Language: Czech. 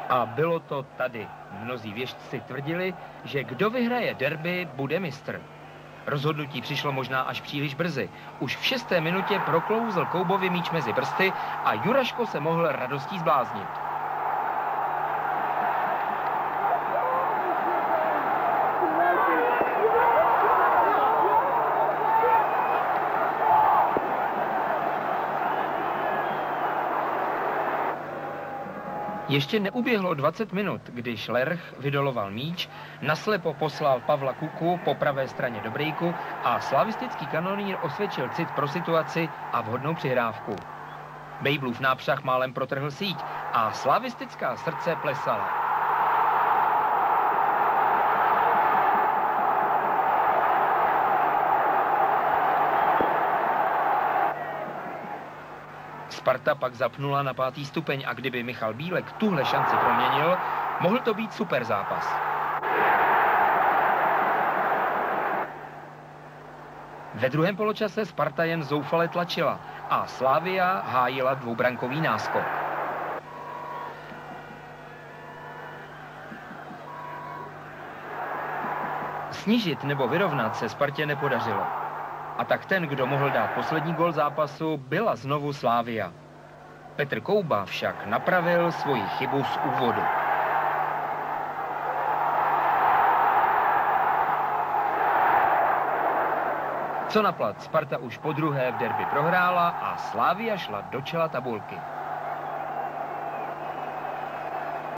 A bylo to tady. Mnozí věštci tvrdili, že kdo vyhraje derby, bude mistr. Rozhodnutí přišlo možná až příliš brzy. Už v 6. minutě proklouzl Koubovi míč mezi prsty a Juraško se mohl radostí zbláznit. Ještě neuběhlo 20 minut, když Lerch vydoloval míč, naslepo poslal Pavla Kuku po pravé straně do brejku a slavistický kanonýr osvědčil cit pro situaci a vhodnou přihrávku. Bejblův nápřah málem protrhl síť a slavistická srdce plesala. Sparta pak zapnula na 5. stupeň a kdyby Michal Bílek tuhle šanci proměnil, mohl to být super zápas. Ve druhém poločase Sparta jen zoufale tlačila a Slavia hájila dvoubrankový náskok. Snížit nebo vyrovnat se Spartě nepodařilo. A tak ten, kdo mohl dát poslední gól zápasu, byla znovu Slavia. Petr Kouba však napravil svoji chybu z úvodu. Co na plat, Sparta už po druhé v derby prohrála a Slavia šla do čela tabulky.